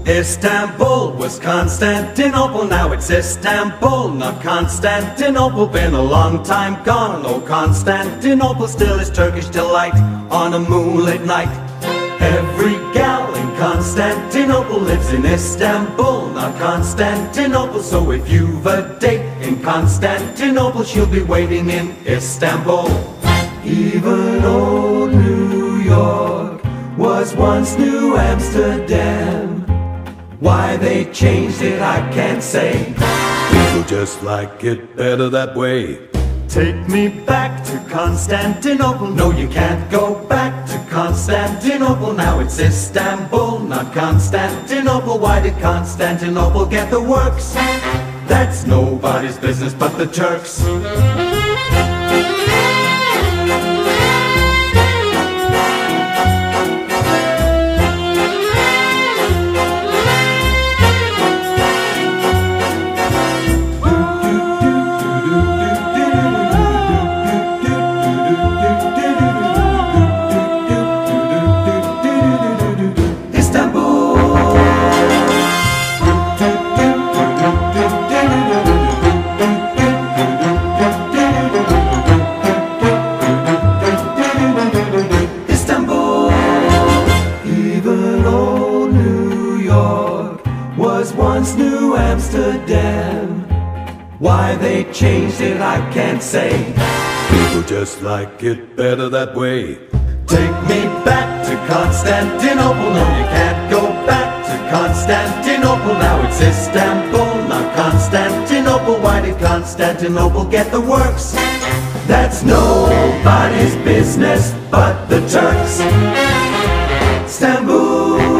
Istanbul was Constantinople, now it's Istanbul, not Constantinople. Been a long time gone, oh Constantinople still is Turkish delight on a moonlit night. Every gal in Constantinople lives in Istanbul, not Constantinople. So if you've a date in Constantinople, she'll be waiting in Istanbul. Even old New York was once New Amsterdam. Why they changed it I can't say. People just like it better that way. Take me back to Constantinople. No, you can't go back to Constantinople. Now it's Istanbul, not Constantinople. Why did Constantinople get the works? That's nobody's business but the Turks. Once New Amsterdam. Why they changed it I can't say. People just like it better that way. Take me back to Constantinople. No, you can't go back to Constantinople. Now it's Istanbul, not Constantinople. Why did Constantinople get the works? That's nobody's business but the Turks. Istanbul.